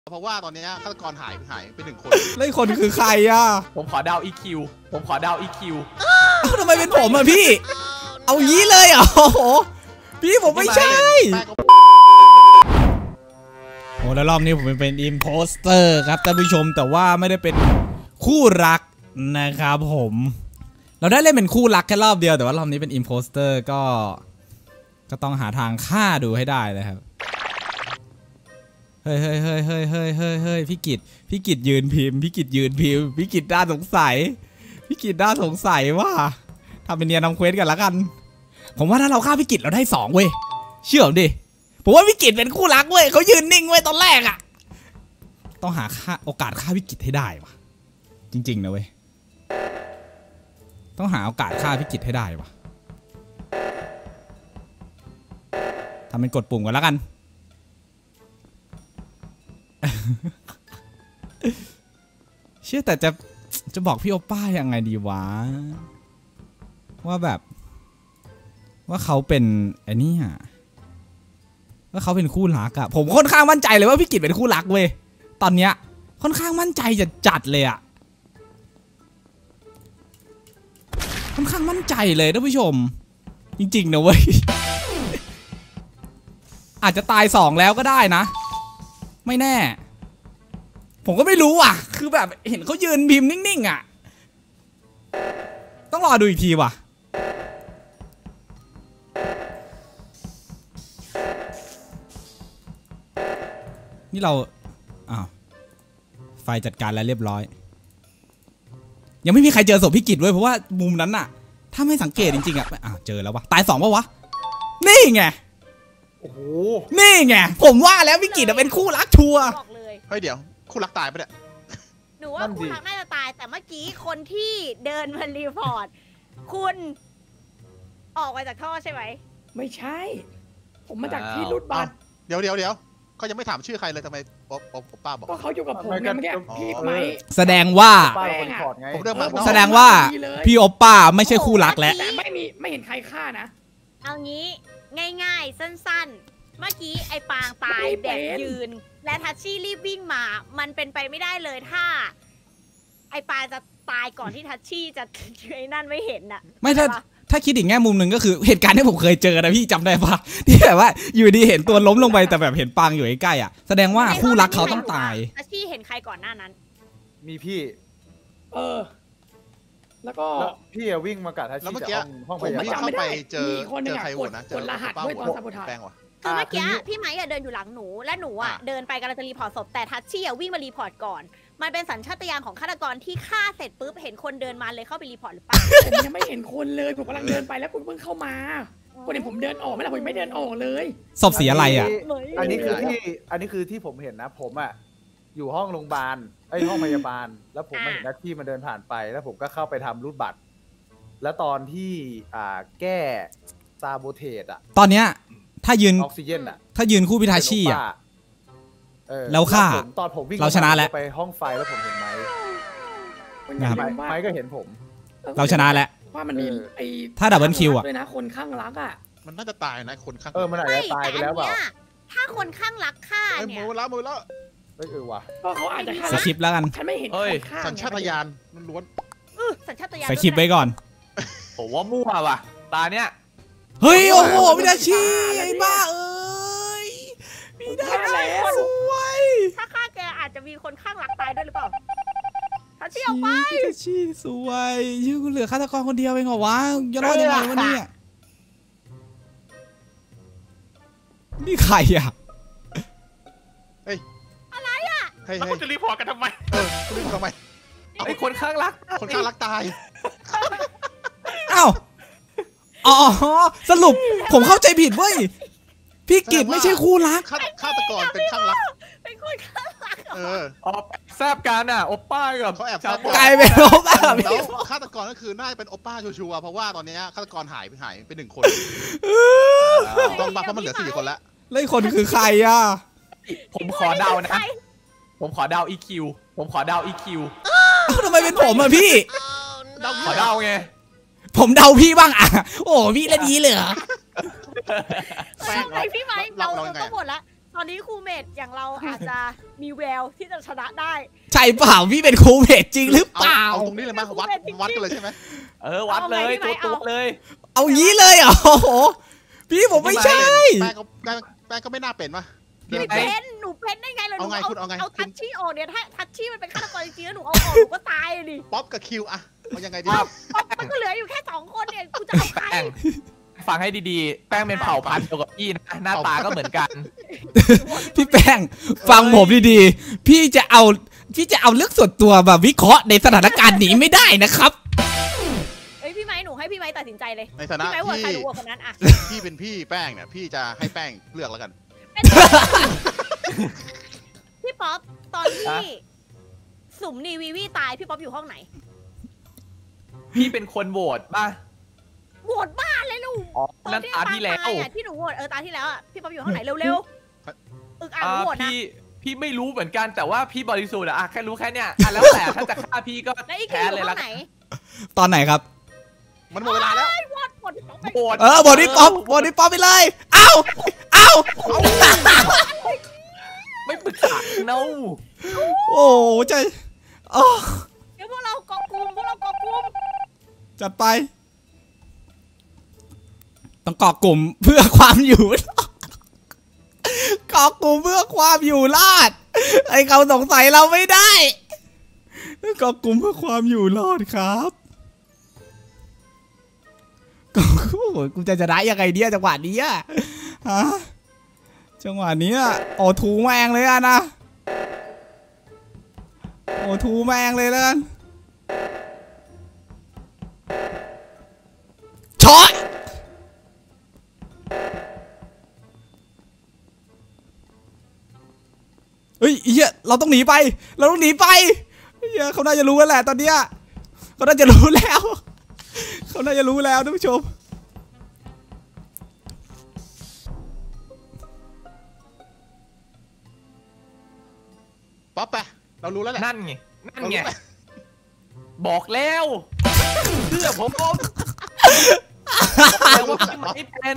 เพราะว่าตอนนี้ฆาตกรหายไป1 คนแล้วอีกคนคือใครอ่ะผมขอเดา EQ ผมขอเดา EQ ทำไมเป็นผมอ่ะพี่เอางี้เลยเหรอโอ้โหพี่ผมไม่ใช่โอ้แล้วรอบนี้ผมเป็นอิมโพสเตอร์ครับท่านผู้ชมแต่ว่าไม่ได้เป็นคู่รักนะครับผมเราได้เล่นเป็นคู่รักแค่รอบเดียวแต่ว่ารอบนี้เป็นอิมโพสเตอร์ก็ต้องหาทางฆ่าดูให้ได้เลยครับเฮ้ยพี่กิจยืนพิมพ์พี่กิจน่าสงสัยว่าทำเป็นเนียนทำเควสกันละกันผมว่าถ้าเราฆ่าพี่กิจเราได้2เว้ยเชื่อผมดิผมว่าพี่กิจเป็นคู่รักเว้ยเขายืนนิ่งเว้ยตอนแรกอะต้องหาโอกาสฆ่าพี่กิจให้ได้วะจริงๆนะเว้ยต้องหาโอกาสฆ่าพี่กิจให้ได้วะทำเป็นกดปุ่มกันละกันเชื่อแต่จะบอกพี่โอป้ายังไงดีวะว่าแบบว่าเขาเป็นไอ้นี่อะว่าเขาเป็นคู่รักอะผมค่อนข้างมั่นใจเลยว่าพี่กิจเป็นคู่รักเว้ยตอนเนี้ยค่อนข้างมั่นใจจะจัดเลยอะค่อนข้างมั่นใจเลยท่านผู้ชมจริงๆนะเว้ย อาจจะตาย2แล้วก็ได้นะไม่แน่ผมก็ไม่รู้อ่ะคือแบบเห็นเขายืนพิมพ์นิ่งๆอ่ะต้องรอดูอีกทีว่ะนี่เราอ้าวไฟจัดการแล้วเรียบร้อยยังไม่มีใครเจอศพพี่กิจด้วยเพราะว่ามุมนั้นน่ะถ้าไม่สังเกตจริงๆอ่ะอ้าวเจอแล้ววะตาย2ป่ะวะนี่ไงโอ้โหนี่ไงผมว่าแล้วพี่กิจเป็นคู่รักชัวร์เฮ้ยเดี๋ยวคู่รักตายปะเนี่ยหนูว่าคู่รักน่าจะตายแต่เมื่อกี้คนที่เดินมารีพอร์ตคุณออกมาจากท่อใช่ไหมไม่ใช่ผมมาจากที่รูดบัตรเดี๋ยวเขายังไม่ถามชื่อใครเลยทำไมป้าบอกก็เขาอยู่กับผมเนี่ยเมื่อกี้พี่ไหมแสดงว่าพี่โอป้าไม่ใช่คู่รักแล้วแต่ไม่เห็นใครฆ่านะเอางี้ง่ายๆสั้นๆเมื่อกี้ไอ้ปางตายแบบยืนและทัชชี่รีบวิ่งมามันเป็นไปไม่ได้เลยถ้าไอ้ปางจะตายก่อนที่ทัชชี่จะไอ้นั่นไม่เห็นน่ะไม่ถ้าคิดอีกแง่มุมหนึ่งก็คือเหตุการณ์ที่ผมเคยเจอนะพี่จำได้ปะที่แบบว่าอยู่ดีเห็นตัวล้มลงไปแต่แบบเห็นปางอยู่ใกล้ๆอ่ะแสดงว่าคู่รักเขาต้องตายทัชชี่เห็นใครก่อนหน้านั้นมีพี่แล้วก็พี่วิ่งมากัดทัชชี่จากห้องพยาบาลเข้าไปเจอใครโหวตนะเจอรหัสด้วยตอนซาโบทาจคือเมื่อกี้พี่ไม้เดินอยู่หลังหนูและหนูเดินไปกำลังจะรีพอร์ตศพแต่ทัชชี่วิ่งมารีพอร์ตก่อนมันเป็นสัญชาตญาณของฆาตกรที่ฆ่าเสร็จปุ๊บเห็นคนเดินมาเลยเข้าไปรีพอร์ตหรือเปล่าผมยังไม่เห็นคนเลยผมกำลังเดินไปแล้วคุณเพิ่งเข้ามาคุณเห็นผมเดินออกไหมล่ะผมไม่เดินออกเลยศพสีอะไรอ่ะอันนี้คือที่ผมเห็นนะผมอ่ะอยู่ห้องโรงพยาบาลห้องพยาบาลแล้วผมมาเห็นนักที่มันเดินผ่านไปแล้วผมก็เข้าไปทำรูดบัตรแล้วตอนที่แก้ซาโบเทสอ่ะตอนเนี้ยถ้ายืนออกซิเจนอ่ะถ้ายืนคู่พิทาชี่อ่ะแล้วฆ่าตอนผมวิ่งเราชนะแล้วไปห้องไฟแล้วผมเห็นไม้ก็เห็นผมเราชนะแล้วว่ามันมีถ้าดับเบิลคิวอ่ะด้วยนะคนข้างรักอ่ะมันน่าจะตายนะคนข้างมันอาจจะตายไปแล้วเปล่าถ้าคนข้างรักฆ่าเนี่ยมือแล้วว่ะก็เขาอาจจะฆ่าสคริปต์แล้วกันฉันไม่เห็นคนฆ่าสัญชาตญาณมันล้วนสัญชาตญาณสคริปต์ไว้ก่อนผมว่ามั่วว่ะตาเนี้ยเฮ้ยโอ้โหพิทาชี่ไอ้บ้าเอ้ยพิทาชี่สวยถ้าฆ่าแกอาจจะมีคนข้างรักตายด้วยหรือเปล่าทัชชี่เอาไปพิทาชี่สวยยืนเหลือฆาตกรคนเดียวเองเหรอวะจะรอดยังไงวะเนี่ยนี่ใครอ่ะเฮ้ยอะไรอ่ะแล้วคุณจะรีพอร์ตกันทำไมคุณรีพอร์ตทำไมไอ้คนข้างรักตายอ้าวอ๋อสรุปผมเข้าใจผิดเว้ยพี่กิจไม่ใช่คู่รักฆาตกรเป็นข้างรักเป็นคนข้างรักแซบกันอ่ะโอป้ากับเขาแอบกลายเป็นโอป้าแล้วฆาตกรก็คือน่าจะเป็นโอป้าชัวร์เพราะว่าตอนนี้ฆาตกรหายไป1 คนต้องบัฟเพราะมันเหลือ4 คนแล้วแล้วคนคือใครอ่ะผมขอเดานะผมขอเดา EQ ผมขอเดา EQ ทำไมเป็นผมอ่ะพี่ขอเดาไงผมเดาพี่บ้างอ่ะโอ้พี่ละดีเลยเหรอไงพี่ไม้เราก็หมดละตอนนี้ครูเมดอย่างเราอาจจะมีแววที่จะชนะได้ใช่เปล่าพี่เป็นครูเพจจริงหรือเปล่าเอาตรงนี้เลยมั้ยวัดกันเลยใช่ไหมวัดเลยตัวเลยเอางี้เลยเหรอโอ้โหพี่ผมไม่ใช่แป้งก็ไม่น่าเป็นป่ะหนูเป็นหนูเป็นได้ไงล่ะหนูเอาไงคุณเอาไงเอาทัชชี่ออกเนี่ยถ้าทัชชี่มันเป็นฆาตกรจริงๆแล้วหนูเอาออกหนูก็ตายเลยดิป๊อปกับคิวอะเอายังไงดีมันก็เหลืออยู่แค่2 คนเนี่ยกูจะเอาใครแป้งฟังให้ดีๆ แป้งเป็นเผ่าพันธุ์เดียวกับพี่นะหน้าตาก็เหมือนกันพี่แป้งฟังผมดีๆพี่จะเอาเรื่องส่วนตัวแบบวิเคราะห์ในสถานการณ์นี้ไม่ได้นะครับเอ้ยพี่ไม้หนูให้พี่ไม้ตัดสินใจเลยในฐานะพี่ไม้โหวตใครที่หนูโหวตคนนั้นอะพี่เป็นพี่แป้งเนี่ยพี่จะให้แป้งเลือกแล้วกันพี่ป๊อปตอนที่สุ่มนีวีวีตายพี่ป๊อปอยู่ห้องไหนพี่เป็นคนโหวตป่ะโหวตบ้านเลยลูกนั่นตาที่แล้วตอนที่หนูโหวตตาที่แล้วอะพี่ป๊อปอยู่ห้องไหนเร็วๆอึกอ่านโหวตนะพี่ไม่รู้เหมือนกันแต่ว่าพี่บริสุทธิ์อะแค่รู้แค่เนี้ยแล้วแต่ถ้าจะฆ่าพี่ก็แล้วอีกแพ้อยู่เลยห้ละองไหนตอนไหนครับมันหมดเวลาแล้วโหวตหมดพี่ป๊อปไปโหวตบทนี้ป๊อปไปเลย เอ้าไม่ปรึกษาเนาโอ้ใจอ๋อเดี๋ยวพวกเราเกาะกลุ่มจัดไป ต้องเกาะกลุ่มเพื่อความอยู่รอดเกาะกลุ่มเพื่อความอยู่รอดไอ้เขาสงสัยเราไม่ได้เกาะกลุ่มเพื่อความอยู่รอดครับโอ้โหกูจะชนะยังไงเนี่ยจังหวะนี้อะฮะจังหวะนี้อะโอ้ถูแมงเลยอะนะโอ้ถูแมงเลยแล้วกันช็อตเฮ้ยเฮียเราต้องหนีไปเฮียเขาน่าจะรู้แล้วแหละตอนเนี้ยเขาน่าจะรู้แล้วท่านผู้ชมป๊อปไปเรารู้แล้วแหละนั่นไงบอกแล้วเชื่อผมแต่ว่าพี่ไม้เป็น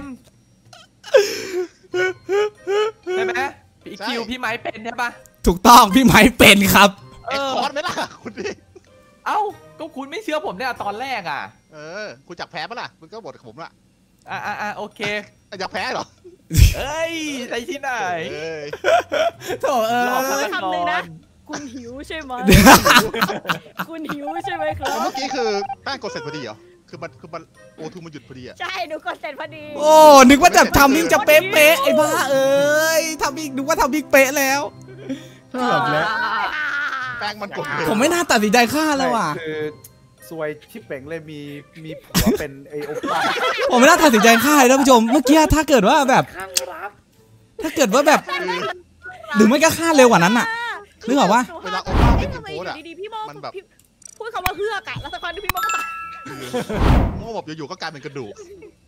ใช่ไหมพี่คิวพี่ไม้เป็นใช่ปะถูกต้องพี่ไม้เป็นครับเอ็กคอร์ดไหมล่ะคุณพี่เอ้าก็คุณไม่เชื่อผมเนี่ยตอนแรกอ่ะคุณจักแพ้ปะล่ะคุณก็บทกับผมล่ะโอเคอยากแพ้เหรอเอ้ยใจที่ไหนโถหลอกเอาไว้กันคำก่หนึ่งอนะนคุณหิวใช่ไหมคุณหิวใช่ไหมครับเมื่อกี้คือแป้งกดเสร็จพอดีเหรอคือมันโอทูมันหยุดพอดีอะใช่หนูกดเสร็จพอดีโอ้นึกว่าจะทำมิ่งจะเป๊ะไอ้บ้าเอ้ยทำมิ่งนึกว่าทำมิ่งเป๊ะแล้วเกือบแล้วแป้งมันกดเลยผมไม่น่าตัดสินใจฆ่าแล้วอ่ะคือซวยชิปเป่งเลยมีผัวเป็นไอโอป้าผมไม่น่าตัดสินใจฆ่าเลยท่านผู้ชมเมื่อกี้ถ้าเกิดว่าแบบข้างรับถ้าเกิดว่าแบบหรือไม่ก็ฆ่าเร็วกว่านั้นอ่ะ นึกออกปะเวลาโอป้าเป็นอินทำไมโพอสอะยู่ดีๆพี่โมมันแบบพูดคำว่าเฮือกอะแล้วสักพักนึงพี่โมก็ตายโม่แบบอยู่ๆก็กลายเป็นกระดูก